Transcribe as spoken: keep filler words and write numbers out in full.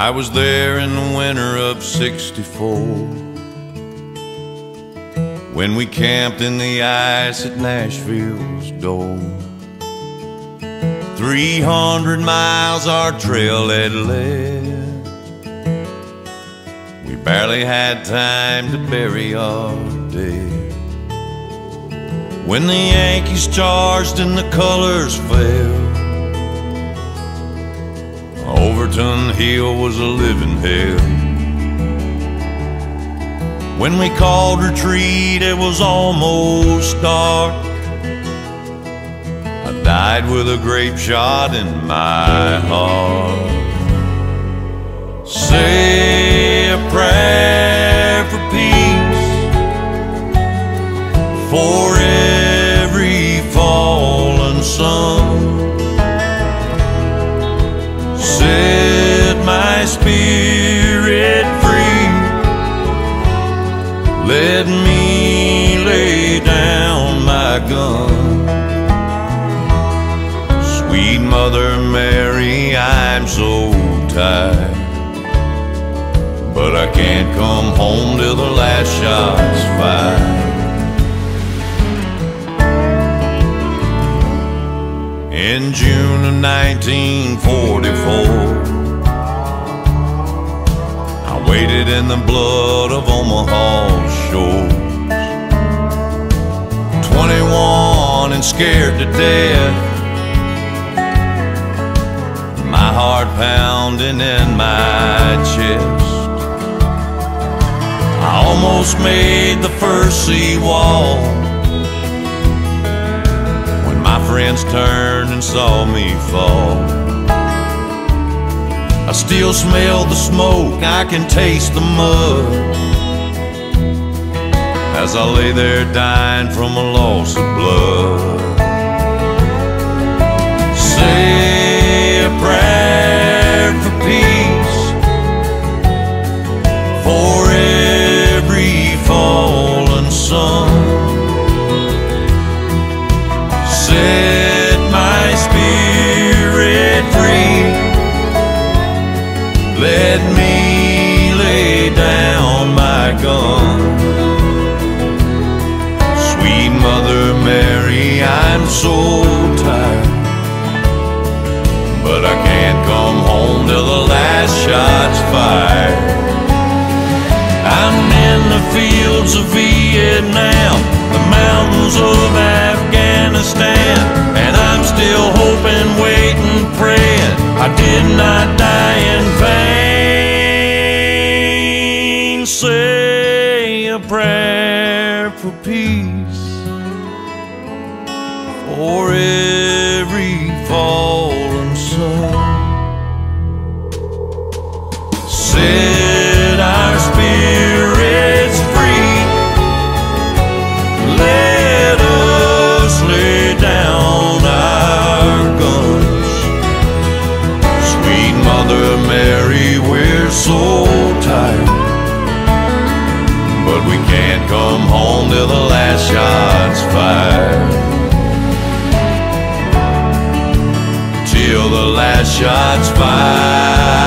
I was there in the winter of sixty-four, when we camped in the ice at Nashville's door. Three hundred miles our trail had led, we barely had time to bury our dead. When the Yankees charged and the colors fell, Overton Hill was a living hell. When we called retreat, it was almost dark. I died with a grape shot in my heart. Say a prayer for peace, for every fallen son. Set my spirit free, let me lay down my gun. Sweet Mother Mary, I'm so tired, but I can't come home till the last shot's fired. In June of nineteen forty-four, I waded in the blood of Omaha's shores. Twenty-one and scared to death, my heart pounding in my chest. I almost made the first seawall, my friends turned and saw me fall. I still smell the smoke, I can taste the mud, as I lay there dying from a loss of blood. Say a prayer for peace, for every fallen son. Set my spirit free, let me lay down my gun. Sweet Mother Mary, I'm so tired, but I can't come home till the last shot's fired. I'm in the fields of Vietnam, the mountains of Afghanistan, and I'm still hoping, waiting, praying I did not die in vain. Say a prayer for peace, for every fallen son. Set our spirits free, let us lay down our guns. Sweet Mother Mary, we're so tired, but we can't come home till the last shot's fired. Till the last shot's fired.